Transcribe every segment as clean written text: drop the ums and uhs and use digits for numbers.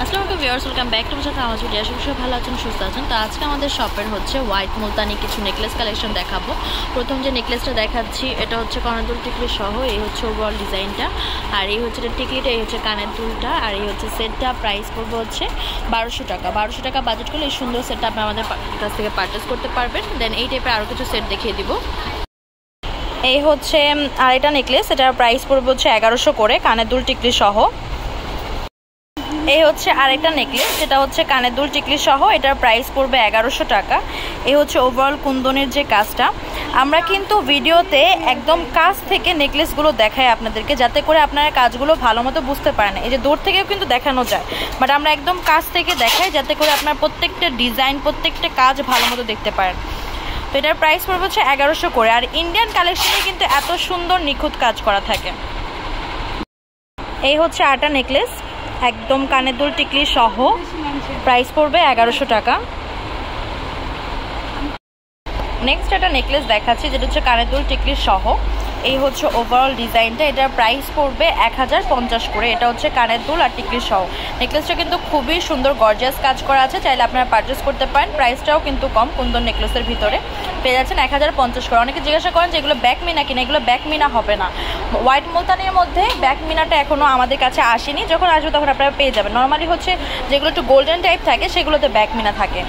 আসসালামু আলাইকুম viewers, welcome back to my channel. আমার ভিডিও আশা করি সবাই ভালো আছেন, সুস্থ আছেন। তো আজকে আমাদের শপের হচ্ছে হোয়াইট মুলতানি কিছু নেকলেস কালেকশন দেখাবো। প্রথম যে নেকলেসটা দেখাচ্ছি এটা হচ্ছে কানের দুল টিকলি সহ। এই হচ্ছে ওভারঅল ডিজাইনটা, আর এই হচ্ছে টিকলিটা, এই হচ্ছে কানের দুলটা, আর এই হচ্ছে সেটটা। প্রাইস পড়বে হচ্ছে 1200 টাকা। 1200 টাকা বাজেট করলে এই সুন্দর সেটটা আপনি আমাদের কাছ থেকে পারচেস করতে পারবেন। দেন এই টাইপের আরও কিছু সেট দেখিয়ে দিব। এই হচ্ছে আরেকটা নেকলেস, এটার প্রাইস পড়বে হচ্ছে 1100 করে, কানের দুল টিকলি সহ। এই হচ্ছে আরেকটা নেকলেস, যেটা হচ্ছে কানের দুল টিকলি সহ, এটার প্রাইস পড়বে 1100 টাকা। এই হচ্ছে ওভারঅল কুন্দনের যে কাজটা। আমরা কিন্তু ভিডিওতে একদম কাছ থেকে নেকলেসগুলো দেখাই আপনাদেরকে, যাতে করে আপনারা কাজগুলো ভালো মতো বুঝতে পারেন। এই যে দূর থেকেও কিন্তু দেখানো যায়, বাট আমরা একদম কাছ থেকে দেখাই যাতে করে আপনার প্রত্যেকটা ডিজাইন, প্রত্যেকটা কাজ ভালো মতো দেখতে পারেন। তো এটার প্রাইস পড়বে হচ্ছে 1100 করে। আর ইন্ডিয়ান কালেকশনে কিন্তু এত সুন্দর নিখুঁত কাজ করা থাকে। এই হচ্ছে আরেকটা নেকলেস, একদম কানের দুল টিকলি সহ, প্রাইস পড়বে 1100 টাকা। নেক্সট একটা নেকলেস দেখাচ্ছি, যেটা হচ্ছে কানের দুল টিকলি সহ। এই হচ্ছে ওভারঅল ডিজাইনটা, এটার প্রাইস পড়বে 1050 করে। এটা হচ্ছে কানের দুল আর টিকলি সহ। নেকলেসটা কিন্তু খুবই সুন্দর গর্জিয়াস কাজ করা আছে, চাইলে আপনারা পারচেস করতে পারেন। প্রাইসটাও কিন্তু কম, কুন্দন নেকলেসের ভিতরে পেয়ে যাচ্ছেন 1050 করে। অনেকে জিজ্ঞাসা করেন যে এগুলো ব্যাক মিনা কিনা, এগুলো ব্যাক মিনা হবে না। হোয়াইট মুলতানির মধ্যে ব্যাক মিনাটা এখনও আমাদের কাছে আসেনি, যখন আসবে তখন আপনারা পেয়ে যাবেন। নর্মালি হচ্ছে যেগুলো একটু গোল্ডেন টাইপ থাকে সেগুলোতে ব্যাক মিনা থাকে।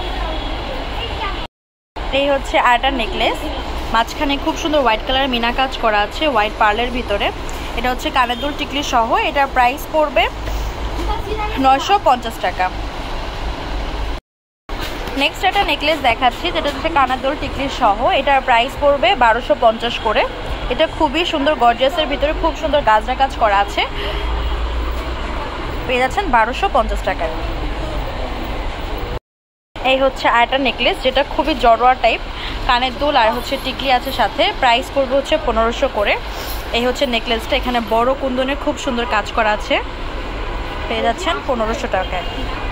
এই হচ্ছে আরেকটা নেকলেস, মাঝখানে খুব সুন্দর হোয়াইট কালার মিনা কাজ করা আছে হোয়াইট পার্লের ভিতরে। এটা হচ্ছে কানের দুল টিকলি সহ, এটার প্রাইস পড়বে 950 টাকা। নেক্সট একটা নেকলেস দেখাচ্ছি, যেটা হচ্ছে কানের দুল টিকলি সহ, এটার প্রাইস পড়বে 1250 করে। এটা খুবই সুন্দর গর্জিয়াসের ভিতরে খুব সুন্দর গাজরা কাজ করা আছে, পেয়ে যাচ্ছেন 1250 টাকায়। এই হচ্ছে আরেকটা নেকলেস, যেটা খুবই জড়োয়া টাইপ, কানের দুল আর হচ্ছে টিকলি আছে সাথে। প্রাইস পড়বে হচ্ছে 1500 করে। এই হচ্ছে নেকলেসটা, এখানে বড় কুন্দনের খুব সুন্দর কাজ করা আছে, পেয়ে যাচ্ছেন 1500 টাকায়।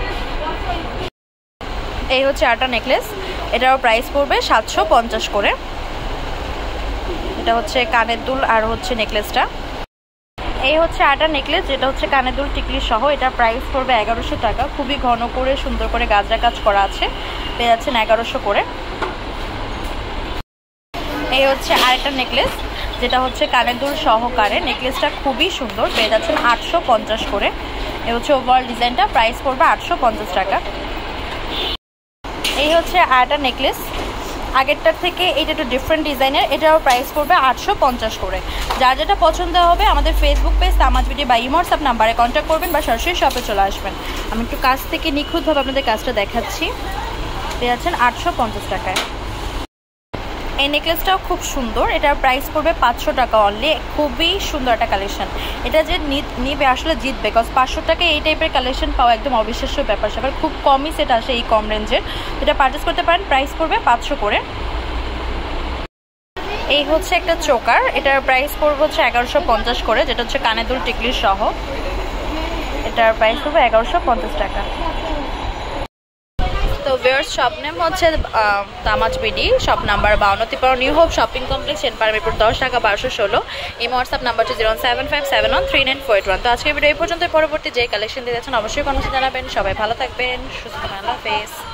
এই হচ্ছে আরেকটা নেকলেস, এটারও প্রাইস পড়বে 750 করে। এটা হচ্ছে কানের দুল আর হচ্ছে নেকলেসটা। এই হচ্ছে আরেকটা নেকলেস, যেটা হচ্ছে কানের দুল টিকলি সহ, এটার প্রাইস পড়বে 1100 টাকা। খুবই ঘন করে সুন্দর করে গাজরা কাজ করা আছে, পেয়ে যাচ্ছেন 1100 করে। এই হচ্ছে আরেকটা নেকলেস, যেটা হচ্ছে কানের দুল সহকারে। নেকলেসটা খুবই সুন্দর, পেয়ে যাচ্ছেন 850 করে। এই হচ্ছে ওভারঅল ডিজাইনটা, প্রাইস পড়বে 850 টাকা। এই হচ্ছে আরেকটা নেকলেস, আগেরটার থেকে এইটা একটু ডিফারেন্ট ডিজাইনের, এটারও প্রাইস পড়বে 850 করে। যার যেটা পছন্দ হবে আমাদের ফেসবুক পেজ তামাজ বিডি বা ইমো হোয়াটসঅ্যাপ নাম্বারে কন্ট্যাক্ট করবেন বা সরাসরি শপে চলে আসবেন। আমি একটু কাছ থেকে নিখুঁতভাবে আপনাদের কাজটা দেখাচ্ছি, পেয়ে যাচ্ছেন 850 টাকায়। এই নেকলেসটাও খুব সুন্দর, এটার প্রাইস পড়বে 500 টাকা অনলি। খুবই সুন্দর একটা কালেকশন, এটা যে নিবে আসলে জিতবে, বিকজ 500 টাকায় এই টাইপের কালেকশন পাওয়া একদম অবিশ্বাস্য ব্যাপার স্যাপার। খুব কমই সেট আসে এই কম রেঞ্জের, এটা পারচেস করতে পারেন। প্রাইস পড়বে 500 করে। এই হচ্ছে একটা চোকার, এটার প্রাইস পড়বে হচ্ছে 1150 করে, যেটা হচ্ছে কানের দুল টিকলি সহ। এটার প্রাইস পড়বে 1150 টাকা। তো ভিউয়ার্স, শপ নেম হচ্ছে Tamaj BD, shop number 52 new hope shopping complex, Mirpur 10, Dhaka 1216। এই হোয়াটসঅ্যাপ নাম্বার হচ্ছে 07571394881। তো আজকের ভিডিও এই পর্যন্ত। পরবর্তী যে কালেকশন দিয়ে যাচ্ছেন অবশ্যই কমেন্টে জানাবেন। সবাই ভালো থাকবেন, সুস্থ থাকবেন, আল্লাহ হাফেজ।